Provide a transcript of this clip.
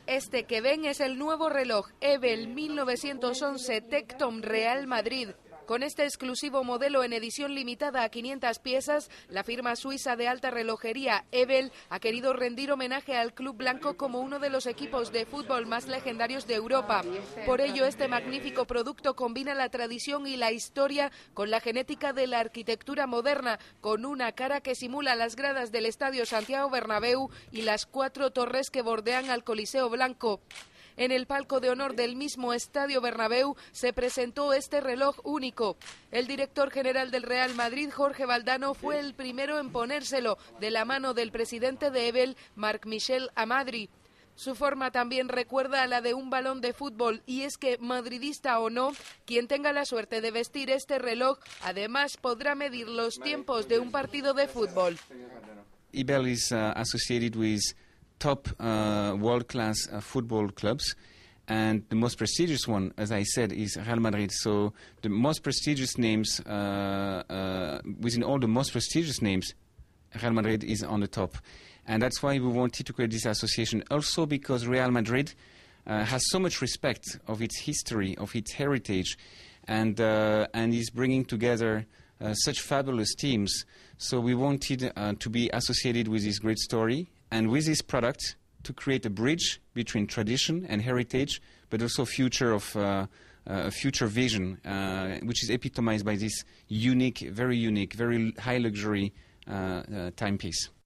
Este que ven es el nuevo reloj Ebel 1911 Tecton Real Madrid. Con este exclusivo modelo en edición limitada a 500 piezas, la firma suiza de alta relojería Ebel ha querido rendir homenaje al Club Blanco como uno de los equipos de fútbol más legendarios de Europa. Por ello, este magnífico producto combina la tradición y la historia con la genética de la arquitectura moderna, con una cara que simula las gradas del Estadio Santiago Bernabéu y las 4 torres que bordean al Coliseo Blanco. En el palco de honor del mismo Estadio Bernabéu se presentó este reloj único. El director general del Real Madrid, Jorge Valdano, fue el primero en ponérselo, de la mano del presidente de Ebel, Marc-Michel Amadri. Su forma también recuerda a la de un balón de fútbol, y es que, madridista o no, quien tenga la suerte de vestir este reloj, además podrá medir los tiempos de un partido de fútbol. Ebel is associated with top world-class football clubs, and the most prestigious one, as I said, is Real Madrid. So the most prestigious names, within all the most prestigious names, Real Madrid is on the top. And that's why we wanted to create this association, also because Real Madrid has so much respect of its history, of its heritage, and is bringing together such fabulous teams. So we wanted to be associated with this great story, and with this product to create a bridge between tradition and heritage, but also future of a future vision, which is epitomized by this very unique, very high luxury timepiece.